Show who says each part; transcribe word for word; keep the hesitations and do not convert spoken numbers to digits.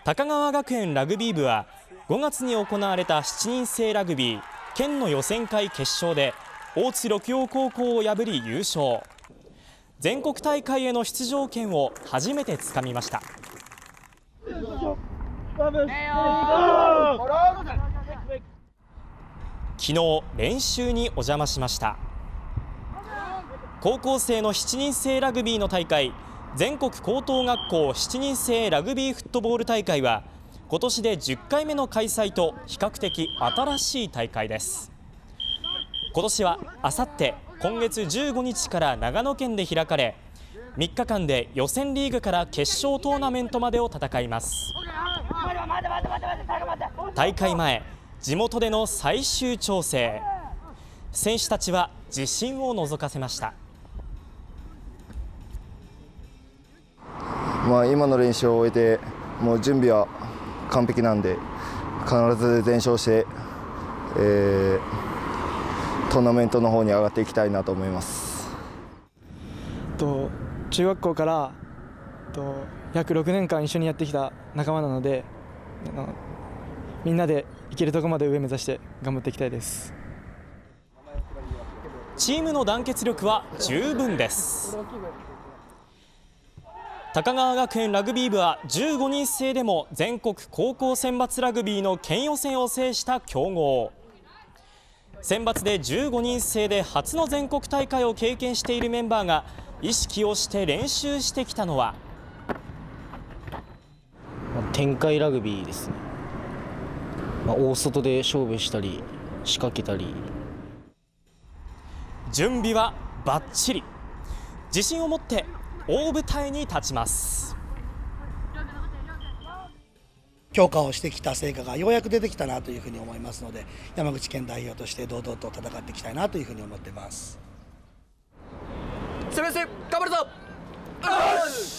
Speaker 1: 高川学園ラグビー部はごがつに行われたしちにん制ラグビー県の予選会決勝で大津緑陽高校を破り優勝。全国大会への出場権を初めてつかみました。昨日練習にお邪魔しました。高校生のしちにん制ラグビーの大会、全国高等学校しちにん制ラグビーフットボール大会は今年でじゅっかいめの開催と比較的新しい大会です。今年はあさって今月じゅうごにちから長野県で開かれ、みっかかんで予選リーグから決勝トーナメントまでを戦います。大会前、地元での最終調整、選手たちは自信を覗かせました。
Speaker 2: まあ今の練習を終えて、もう準備は完璧なんで、必ず全勝して、えー、トーナメントの方に上がっていきたいなと思います。
Speaker 3: と中学校からと約ろくねんかん一緒にやってきた仲間なので、あのみんなで行けるところまで上目指して頑張っていきたいです。
Speaker 1: チームの団結力は十分です。高川学園ラグビー部はじゅうごにん制でも全国高校選抜ラグビーの県予選を制した強豪。選抜でじゅうごにん制で初の全国大会を経験しているメンバーが意識をして練習してきたのは
Speaker 4: 展開ラグビーですね。まあ、大外で勝負したり仕掛けたり、
Speaker 1: 準備はバッチリ。自信を持って大舞台に立ちます。
Speaker 5: 強化をしてきた成果がようやく出てきたなというふうに思いますので、山口県代表として堂々と戦っていきたいなというふうに思っています。
Speaker 6: 攻め攻め頑張るぞ。